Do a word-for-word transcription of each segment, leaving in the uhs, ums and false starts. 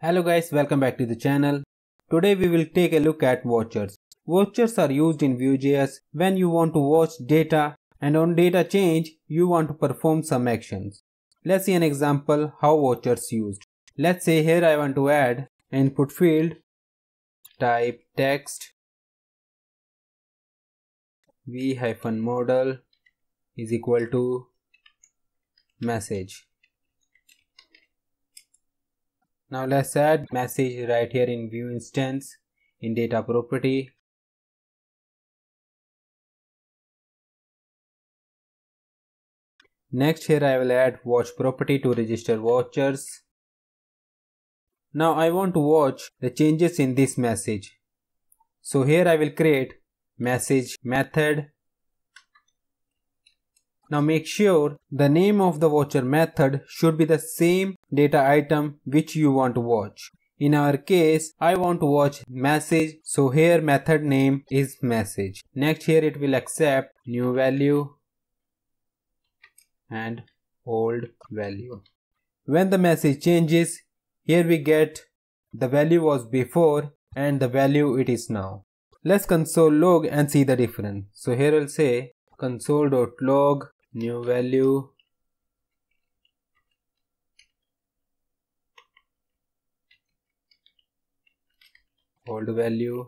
Hello guys, welcome back to the channel. Today we will take a look at vouchers. Vouchers are used in Vue.js when you want to watch data and on data change you want to perform some actions. Let's see an example how vouchers used. Let's say here I want to add input field, type text, v-model is equal to message. Now let's add message right here in Vue instance in data property. Next here I will add watch property to register vouchers. Now I want to watch the changes in this message. So here I will create message method. Now make sure the name of the voucher method should be the same data item which you want to watch. In our case, I want to watch message, so here method name is message. Next here it will accept new value and old value. When the message changes, here we get the value was before and the value it is now. Let's console log and see the difference. So here I'll say console.log new value, old value,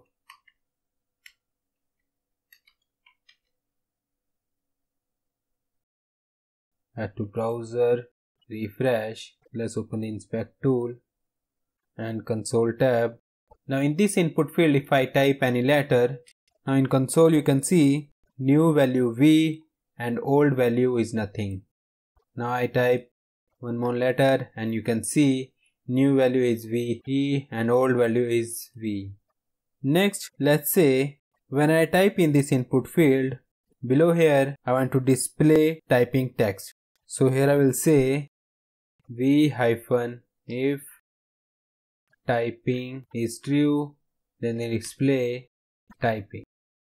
add to browser, refresh. Let's open the inspect tool and console tab. Now in this input field if I type any letter, now in console you can see new value V and old value is nothing. Now I type one more letter and you can see new value is V E and old value is V. Next let's say when I type in this input field, below here I want to display typing text. So here I will say v hyphen if typing is true, then it display typing.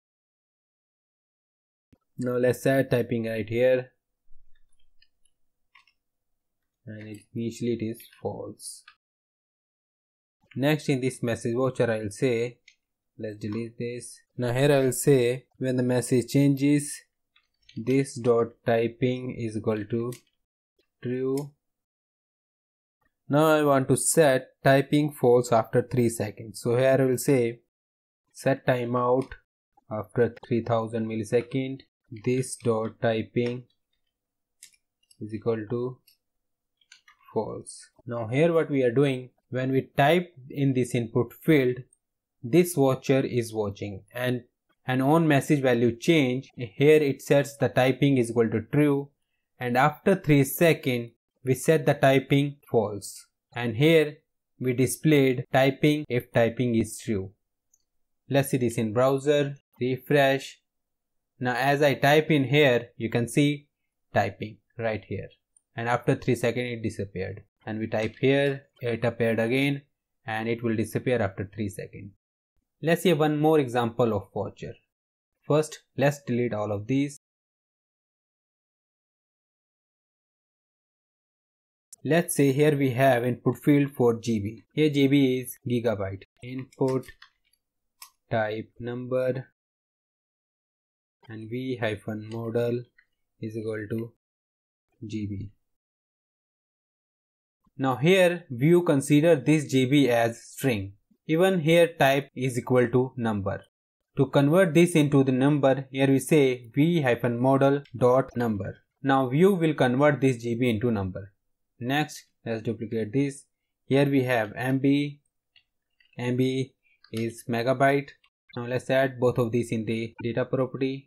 Now let's add typing right here and it, initially it is false. Next in this message voucher I will say, let's delete this. Now here I will say when the message changes, this dot typing is equal to true. Now I want to set typing false after three seconds. So here I will say set timeout after three thousand milliseconds. This dot typing is equal to false. Now here what we are doing, when we type in this input field, this voucher is watching and and on message value change, here it sets the typing is equal to true and after three seconds we set the typing false and here we displayed typing if typing is true. Let's see this in browser, refresh. Now as I type in here, you can see typing right here and after three seconds it disappeared, and we type here, it appeared again and it will disappear after three seconds. Let's see one more example of voucher. First let's delete all of these. Let's say here we have input field for G B. Here G B is gigabyte. Input type number and v-model is equal to G B. Now here Vue consider this G B as string. Even here type is equal to number. To convert this into the number, here we say v-model dot number. Now Vue will convert this G B into number. Next let's duplicate this. Here we have M B, M B is megabyte. Now let's add both of these in the data property.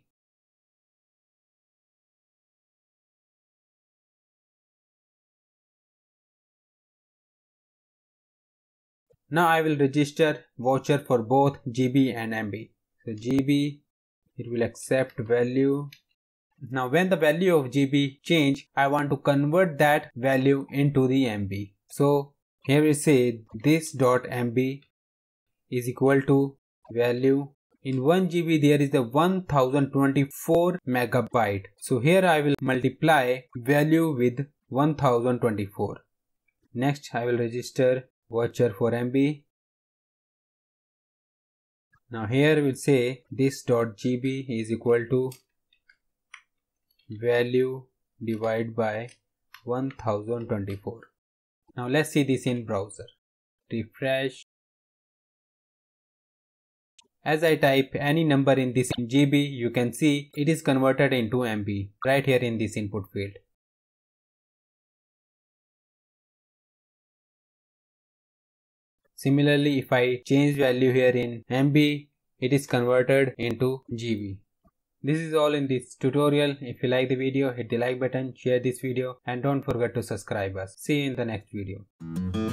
Now I will register voucher for both G B and M B. So G B, it will accept value. Now when the value of G B change, I want to convert that value into the M B. So here we say this dot M B is equal to value. In one G B there is the one thousand twenty-four megabyte. So here I will multiply value with one thousand twenty-four. Next I will register voucher for M B. Now here we'll say this dot G B is equal to value divided by one thousand twenty-four. Now let's see this in browser. Refresh. As I type any number in this in G B, you can see it is converted into M B right here in this input field. Similarly, if I change value here in M B, it is converted into G B. This is all in this tutorial. If you like the video, hit the like button, share this video, and don't forget to subscribe us. See you in the next video.